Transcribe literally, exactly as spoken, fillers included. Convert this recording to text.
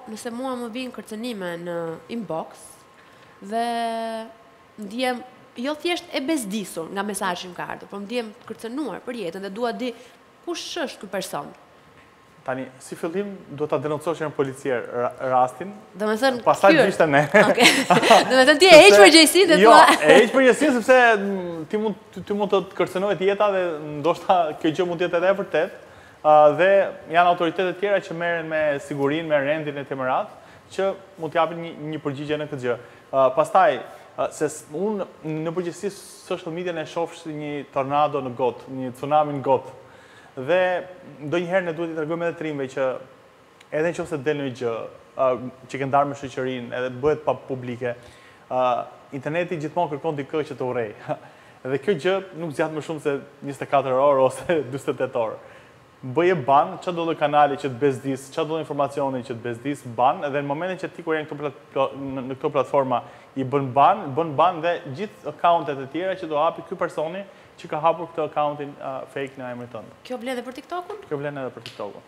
nëse mua më vinë kërcënime në inbox dhe ndjem jo thjesht e bezdisur nga mesazhi që më ka ardhur, por ndjem të kërcënuar për jetën dhe dua di kush është ky person. Tani, si fillim, do ta denoncosh në policier rastin. Do me thënë, pastaj gjishte ne. Okay. Do me thënë ti e heq përgjegjësinë dhe jo, thua. e heq përgjegjësinë sepse ti mund ti mund të kërcënohet jeta dhe ndoshta kjo gjë mund të jetë edhe e vërtet. Uh, dhe janë autoritetet tjera që merren me sigurinë, me rendin e të merat, që mund të japin një, një përgjigje në këtë gjë. Uh, pastaj, uh, se unë në përgjithësi social media e shoh si një tornado në got, një tsunami në got. Dhe ndonjëherë ne duhet i tregojmë edhe trimve që edhe nëse del një gjë uh, që ke ndarë me shoqërinë, edhe bëhet pa publike, uh, interneti gjithmonë kërkon dikë që të urrej. Dhe kjo gjë nuk zgjat më shumë se njëzet e katër orë ose dyzet e tetë orë. Bëje ban, që do dhe kanali që të bezdis, që do dhe informacioni që të bezdis, ban, dhe në momentin që ti kur e në këto platforma i bën ban, bën ban dhe gjithë accountet e tjera që do hapi ky personi që ka hapur këtë accountin uh, fake në emrin tënd. Kjo vlen edhe për TikTokun? Kjo vlen edhe për TikTokun.